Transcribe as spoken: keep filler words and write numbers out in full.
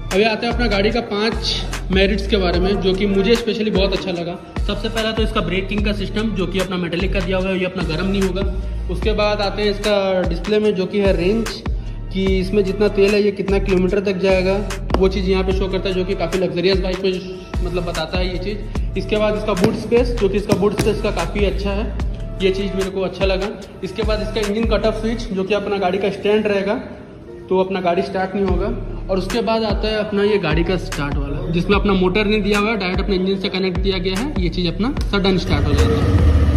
अभी आते हैं अपना गाड़ी का पांच मेरिट्स के बारे में, जो कि मुझे स्पेशली बहुत अच्छा लगा। सबसे पहला तो इसका ब्रेकिंग का सिस्टम, जो कि अपना मेटेलिक का दिया हुआ है, ये अपना गर्म नहीं होगा। उसके बाद आते हैं इसका डिस्प्ले में, जो कि है रेंज, कि इसमें जितना तेल है ये कितना किलोमीटर तक जाएगा, वो चीज़ यहाँ पे शो करता है, जो कि काफ़ी लग्जरियस बाइक में मतलब बताता है ये चीज़। इसके बाद इसका बूट स्पेस, जो कि इसका बूट स्पेस का काफ़ी अच्छा है, ये चीज़ मेरे को अच्छा लगा। इसके बाद इसका इंजन कट ऑफ स्विच, जो कि अपना गाड़ी का स्टैंड रहेगा, तो अपना गाड़ी स्टार्ट नहीं होगा। और उसके बाद आता है अपना ये गाड़ी का स्टार्ट वाला, जिसमें अपना मोटर नहीं दिया हुआ है, डायरेक्ट अपने इंजन से कनेक्ट किया गया है। ये चीज़ अपना सडन स्टार्ट हो जाता है।